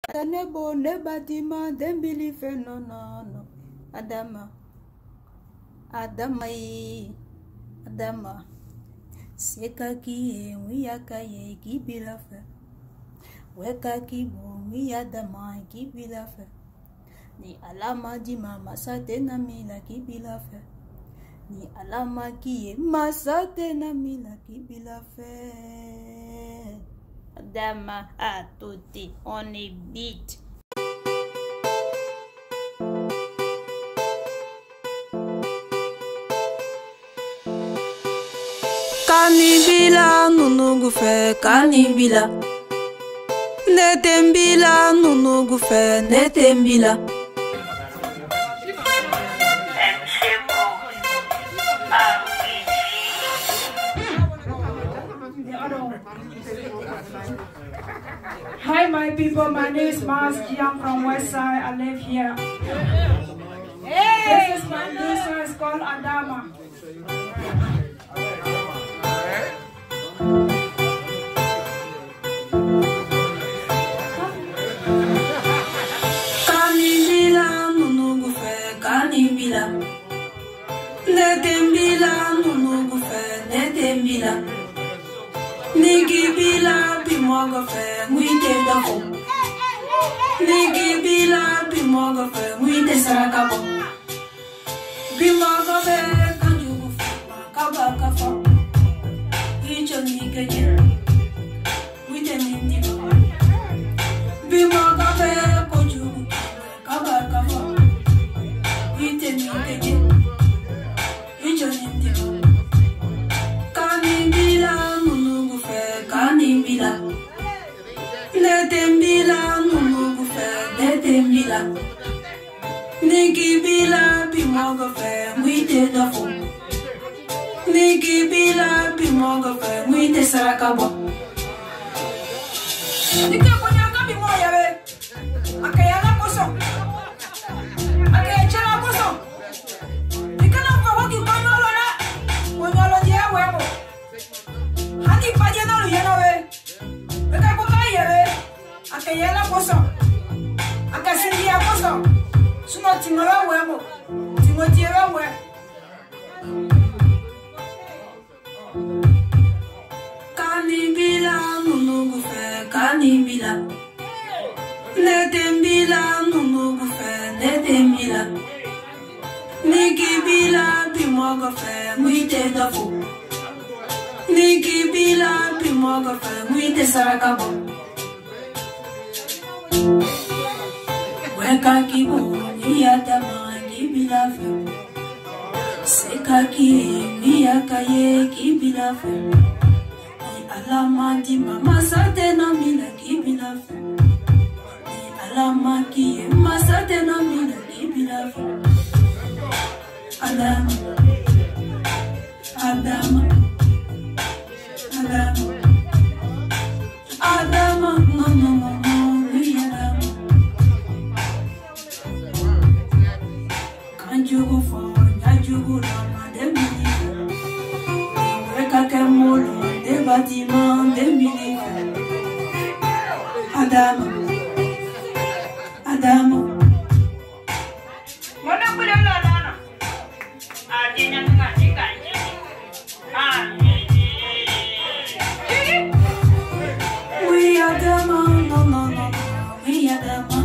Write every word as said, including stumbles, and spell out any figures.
Nebo nebatima dembili fe no no no Adama Adama Adama Seka ki wiyaka ye kibila fe Weka kibo wi Adama kibila fe Ni alama di mama sate na mila kibila fe Ni alama ki masate na mila kibila fe Adama a tutti on a beat. Kanibila nunugu fe kanibila Netembila nunugu fe netembila Hi my people, my name is Mars G. I'm from West Side. I live here. Hey! This is my new song, it's called Adama. Kanibila nunugu fe kanibila Netembila nunugu fe netembila Nigi bila bimogo fe mwite dafo Nigi bila bimogo fe mwite sarakabo Bimogo fe kanjugu fe makabaka fo Icho nikeje mwite nindigo Bimogo fe kojugu makabaka fo Mwite nikeje Icho nindigo Kanibila Kanibila Netembila nunugu fe netembila Nikibila bimogo fe mwite dafo Nikibila bimogo fe mwite sarakabo Nike konyanga bimoya we Akayala koso Akayachala koso Nikana mfawaki konyolo na Konyolo jia wemo Hadi paje na luyana we Beka kuka yewe Akayela koso Akasindia koso Suno timola wemo Timotiera we Kanibila nunugu fe kanibila Netembila nunugu fe netembila Nikibila bimogo fe mwite dafo Nikibila bimogo fe mwite sarakabo Weka kibo ni Adama kibila fe Seka ki wiyaka ye kibila fe Ni alama di mama sate na mila kibila fe Ni alama ki ye masate na mila kibila fe Adama Adama Adama, Adama, no, no, no, no, we Adama. Can't you go for, can't you go down, they believe. They work a molo, they bâtiment, they believe. Adama, Adama. Mwana kule lana. Adina tungatika. Ah. We are the man, no, no, no, no, we are the man.